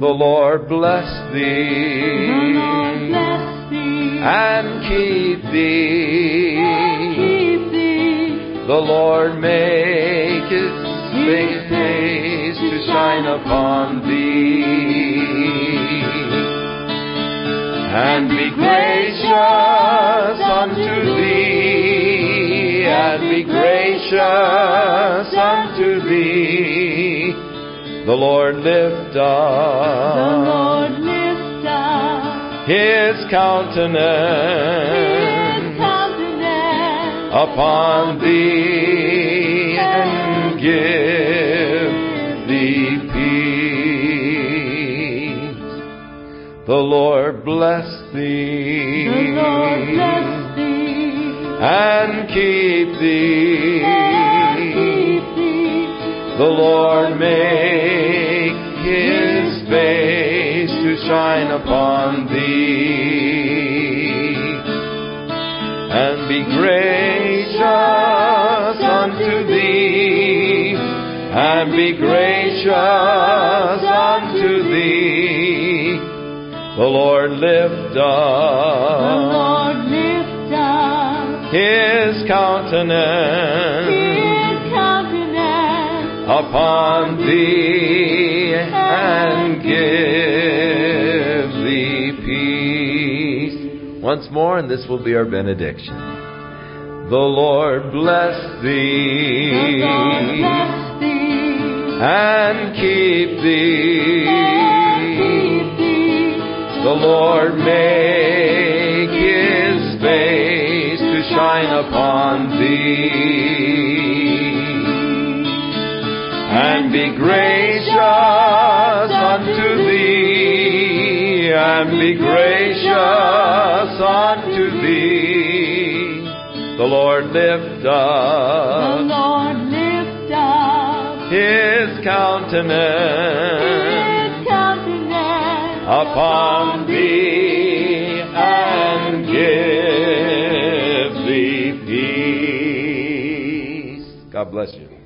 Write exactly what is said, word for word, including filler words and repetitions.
The Lord bless thee, The Lord bless thee, and keep thee. and keep thee. The Lord make His face to shine upon thee, and be gracious unto thee, and be gracious unto thee. The Lord lift The up Lord lift up His countenance His countenance upon thee, and give thee peace. The Lord bless thee, The Lord bless thee, and keep thee. and keep thee. The Lord make His face to shine upon thee, and be gracious unto thee, and be gracious unto thee. The Lord lift The up Lord lift up His countenance His countenance upon thee, and give thee peace. Once more, and this will be our benediction. The Lord bless thee, The Lord bless thee, and keep thee. and keep thee. The Lord make His face to shine upon thee, and be gracious unto thee, and be gracious unto thee. The Lord lift The up Lord lift up His countenance His countenance upon thee, and give thee peace. God bless you.